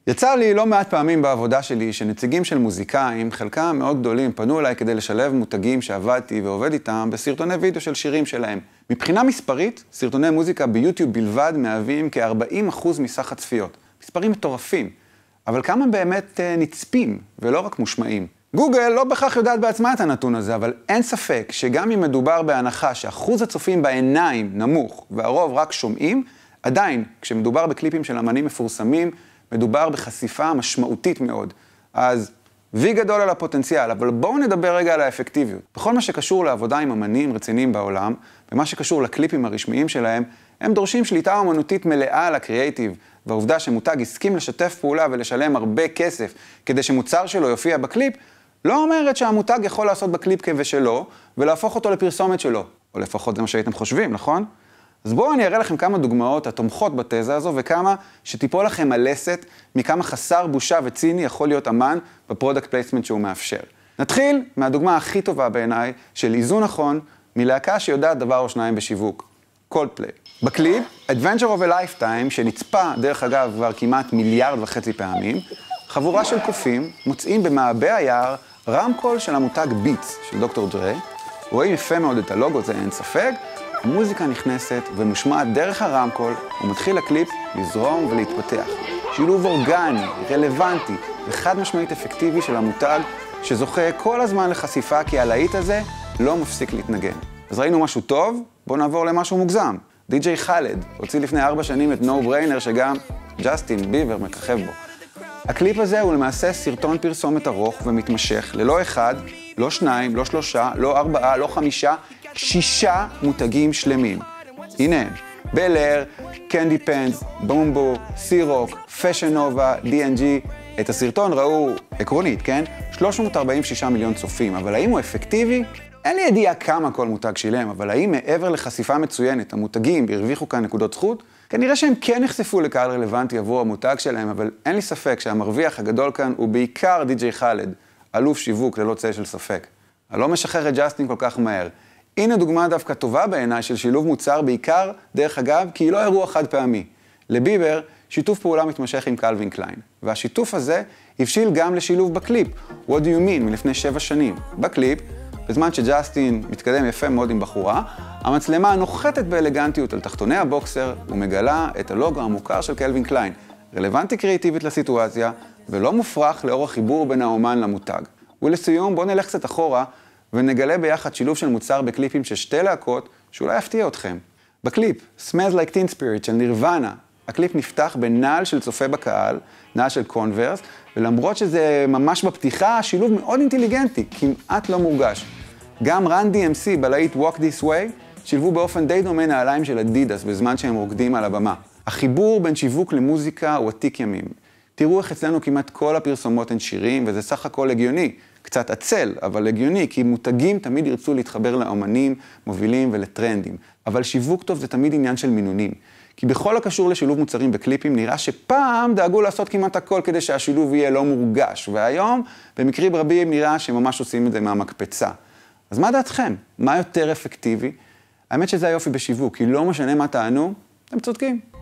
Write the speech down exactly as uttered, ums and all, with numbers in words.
יצא לי לא מעט פעמים בעבודה שלי שנציגים של מוזיקאים, חלקם מאוד גדולים, פנו אליי כדי לשלב מותגים שעבדתי ועובד איתם בסרטוני וידאו של שירים שלהם. מבחינה מספרית, סרטוני מוזיקה ביוטיוב בלבד מהווים כ-ארבעים אחוז מסך הצפיות. מספרים מטורפים. אבל כמה באמת נצפים ולא רק מושמעים? גוגל לא בכך יודעת בעצמה את הנתון הזה, אבל אין ספק שגם אם מדובר בהנחה שאחוז הצופים בעיניים נמוך והרוב רק שומעים, עדיין, כשמדובר בקליפים של אמנים מפורסמים, מדובר בחשיפה משמעותית מאוד. אז וי גדול על הפוטנציאל, אבל בואו נדבר רגע על האפקטיביות. בכל מה שקשור לעבודה עם אמנים רציניים בעולם, ומה שקשור לקליפים הרשמיים שלהם, הם דורשים שליטה אומנותית מלאה על הקריאייטיב, והעובדה שמותג הסכים לשתף פעולה ולשלם הרבה כסף כדי שמוצר שלו יופיע בקליפ, לא אומרת שהמותג יכול לעשות בקליפ כבשלו, ולהפוך אותו לפרסומת שלו. או לפחות זה מה שהייתם חושבים, נכון? אז בואו אני אראה לכם כמה דוגמאות התומכות בתזה הזו, וכמה שתיפול לכם הלסת מכמה חסר בושה וציני יכול להיות אמן בפרודקט פלייסמנט שהוא מאפשר. נתחיל מהדוגמה הכי טובה בעיניי של איזון נכון מלהקה שיודעת דבר או שניים בשיווק. קולדפליי. בקליפ, Adventure of a Lifetime, שנצפה דרך אגב כבר כמעט מיליארד וחצי פעמים, חבורה של קופים מוצאים במעבה היער רמקול של המותג ביטס של דוקטור דרי. רואים יפה מאוד את הלוגו, זה אין ספק. המוזיקה נכנסת ומושמעת דרך הרמקול, ומתחיל הקליפ לזרום ולהתפתח. שילוב אורגני, רלוונטי וחד משמעית אפקטיבי של המותג, שזוכה כל הזמן לחשיפה, כי הלהיט הזה לא מפסיק להתנגן. אז ראינו משהו טוב, בואו נעבור למשהו מוגזם. די-ג'יי חאלד הוציא לפני ארבע שנים את No Brainer, שגם ג'סטין ביבר מככב בו. הקליפ הזה הוא למעשה סרטון פרסומת ארוך ומתמשך, ללא אחד, לא שניים, לא שלושה, לא ארבעה, לא חמישה, שישה מותגים שלמים. הנה הם, בל אייר, קנדי פנס, בומבו, סי-רוק, פשן נובה, די אן ג'י. את הסרטון ראו עקרונית, כן? שלוש מאות ארבעים ושישה מיליון צופים, אבל האם הוא אפקטיבי? אין לי ידיעה כמה כל מותג שילם, אבל האם מעבר לחשיפה מצוינת, המותגים הרוויחו כאן נקודות זכות? כנראה שהם כן נחשפו לקהל רלוונטי עבור המותג שלהם, אבל אין לי ספק שהמרוויח הגדול כאן הוא בעיקר די-ג'יי חאלד, אלוף שיווק ללא צל של ספק. אני לא משחרר את ג'סטין כל כך מהר. הנה דוגמה דווקא טובה בעיניי של שילוב מוצר, בעיקר דרך אגב, כי היא לא אירוע חד פעמי. לביבר, שיתוף פעולה מתמשך עם קלווין קליין. והשיתוף הזה הבשיל גם לשילוב בקליפ, What do you mean, מלפני שבע שנים. בקליפ, בזמן שג'סטין מתקדם יפה מאוד עם בחורה, המצלמה נוחתת באלגנטיות על תחתוני הבוקסר ומגלה את הלוגו המוכר של קלווין קליין, רלוונטי קריאיטיבית לסיטואציה ולא מופרך לאור החיבור בין האומן למותג. ולסיום, בואו נלך קצת אחורה ונגלה ביחד שילוב של מוצר בקליפים של שתי להקות שאולי יפתיע אתכם. בקליפ Smells Like Teen Spirit של נירוונה, הקליפ נפתח בנעל של צופה בקהל, נעל של קונברס, ולמרות שזה ממש בפתיחה, שילוב מאוד אינטליגנטי, כמעט לא מורגש. גם רן די אם סי בלהיט Walk This Way שילבו באופן די דומה נעליים של אדידס בזמן שהם רוקדים על הבמה. החיבור בין שיווק למוזיקה הוא עתיק ימים. תראו איך אצלנו כמעט כל הפרסומות הן שירים, וזה סך הכל הגיוני. קצת עצל, אבל הגיוני, כי מותגים תמיד ירצו להתחבר לאמנים, מובילים ולטרנדים. אבל שיווק טוב זה תמיד עניין של מינונים. כי בכל הקשור לשילוב מוצרים בקליפים נראה שפעם דאגו לעשות כמעט הכל כדי שהשילוב יהיה לא מורגש, והיום במקרים רבים נראה שממש עושים את זה מהמקפצה. אז מה דעתכם? מה יותר אפקטיבי? האמת שזה היופי בשיווק, כי לא משנה מה טענו, אתם צודקים.